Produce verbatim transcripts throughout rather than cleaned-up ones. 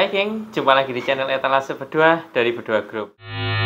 Hai geng, jumpa lagi di channel Etalase Berdua dari Berdua Group.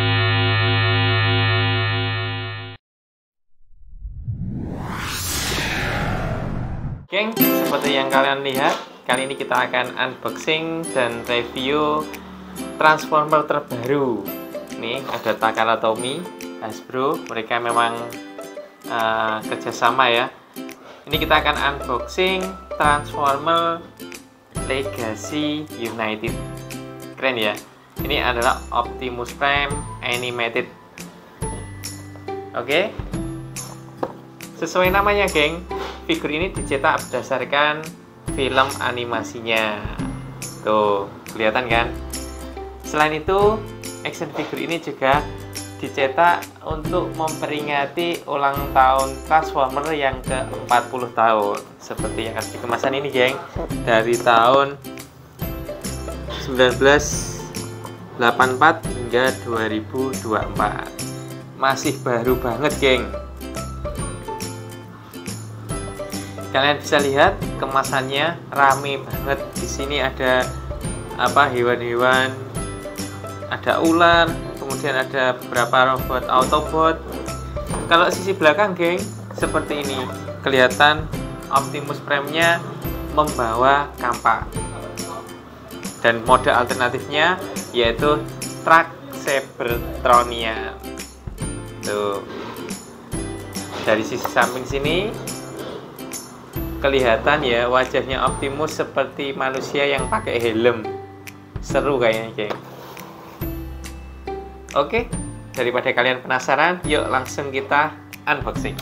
Geng, seperti yang kalian lihat, kali ini kita akan unboxing dan review Transformer terbaru. Nih ada Takara Tomy, Hasbro, mereka memang uh, kerjasama ya. Ini kita akan unboxing Transformer Legacy United. Keren ya. Ini adalah Optimus Prime Animated. Oke. Sesuai namanya, geng. Figur ini dicetak berdasarkan film animasinya. Tuh, kelihatan kan? Selain itu, action figure ini juga dicetak untuk memperingati ulang tahun Transformer yang ke empat puluh tahun. Seperti yang ada di kemasan ini, geng. Dari tahun seribu sembilan ratus delapan puluh empat hingga dua ribu dua puluh empat. Masih baru banget, geng. Kalian bisa lihat kemasannya rame banget. Di sini ada apa hewan-hewan, ada ular, kemudian ada beberapa robot Autobot. Kalau sisi belakang, geng, seperti ini. Kelihatan Optimus Prime-nya membawa kampak. Dan mode alternatifnya yaitu Truck Cybertronian. Tuh. Dari sisi samping sini kelihatan ya wajahnya Optimus seperti manusia yang pakai helm. Seru kayaknya, geng. Oke, daripada kalian penasaran, yuk langsung kita unboxing.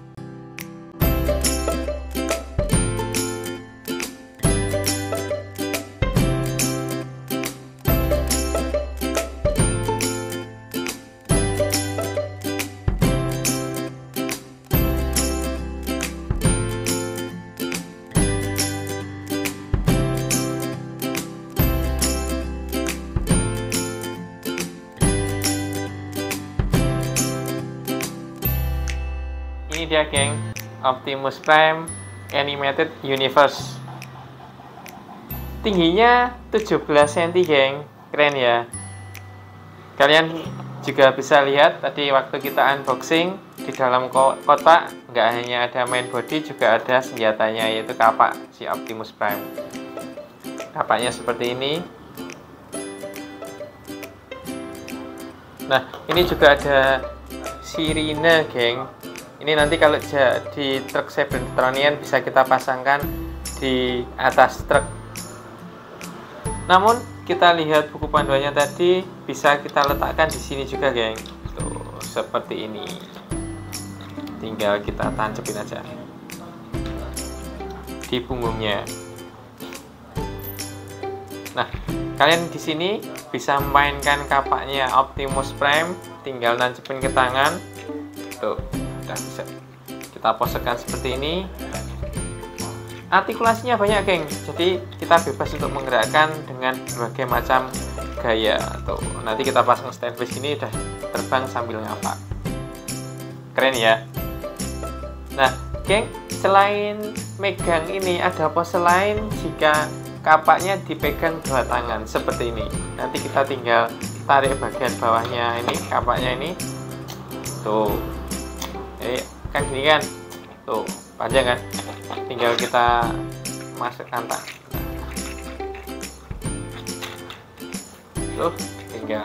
Ini dia, geng, Optimus Prime Animated Universe. Tingginya tujuh belas sentimeter, geng. Keren ya. Kalian juga bisa lihat tadi waktu kita unboxing, di dalam kotak nggak hanya ada main body, juga ada senjatanya, yaitu kapak si Optimus Prime. Kapaknya seperti ini. Nah, ini juga ada sirine, geng. Ini nanti kalau di truk Cybertronian bisa kita pasangkan di atas truk. Namun kita lihat buku panduannya tadi, bisa kita letakkan di sini juga, geng. Tuh, seperti ini. Tinggal kita tancepin aja di punggungnya. Nah, kalian di sini bisa memainkan kapaknya Optimus Prime, tinggal nancepin ke tangan. Tuh. Udah bisa kita posekan seperti ini. Artikulasinya banyak, geng, jadi kita bebas untuk menggerakkan dengan berbagai macam gaya. Tuh, nanti kita pasang stand base ini udah terbang sambil ngapak. Keren ya. Nah, geng, selain megang ini ada pose lain jika kapaknya dipegang dua tangan seperti ini. Nanti kita tinggal tarik bagian bawahnya ini, kapaknya ini. Tuh. Jadi kan gini kan, tuh panjang kan, tinggal kita masukkan tak, tuh tinggal.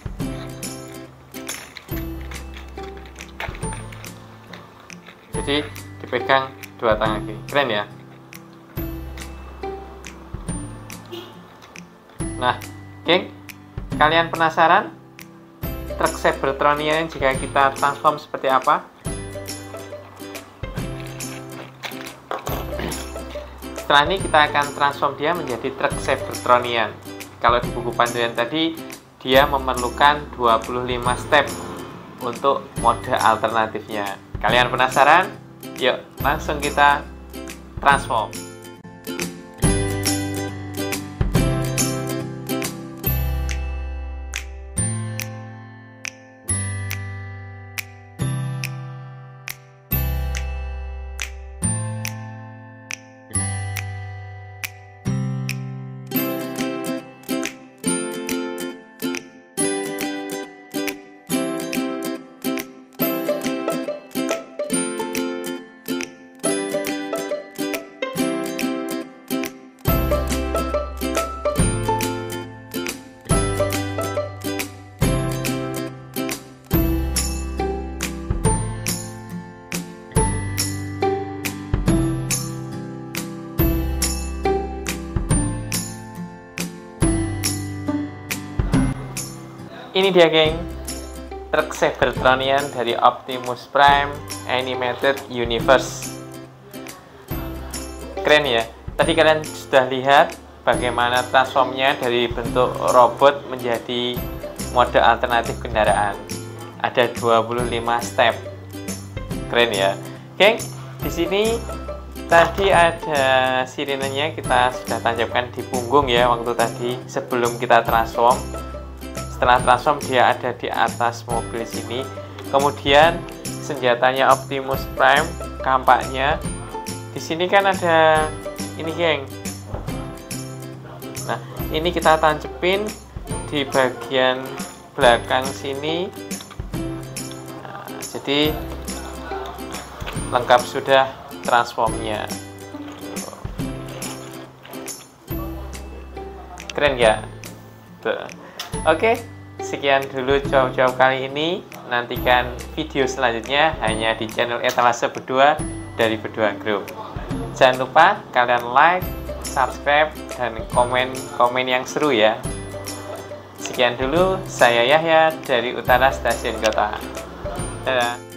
Jadi dipegang dua tangan, keren ya. Nah, geng, kalian penasaran truk Cybertronian jika kita transform seperti apa? Setelah ini kita akan transform dia menjadi truk Cybertronian. Kalau di buku panduan tadi, dia memerlukan dua puluh lima step untuk mode alternatifnya. Kalian penasaran? Yuk, langsung kita transform. Ini dia geng, truk Cybertronian dari Optimus Prime Animated Universe. Keren ya. Tadi kalian sudah lihat bagaimana transformnya dari bentuk robot menjadi mode alternatif kendaraan. Ada dua puluh lima step. Keren ya. Geng, di sini tadi ada sirenenya kita sudah tancapkan di punggung ya waktu tadi sebelum kita transform. Setelah transform dia ada di atas mobil sini. Kemudian senjatanya Optimus Prime kampaknya di sini kan ada ini geng. Nah, ini kita tancepin di bagian belakang sini. Nah, jadi lengkap sudah transformnya. Keren ya? Tuh. Oke, sekian dulu jawab-jawab kali ini. Nantikan video selanjutnya hanya di channel Etalase Berdua dari Berdua Group. Jangan lupa kalian like, subscribe, dan komen-komen yang seru ya. Sekian dulu, saya Yahya dari Utara Stasiun Kota. Dadah.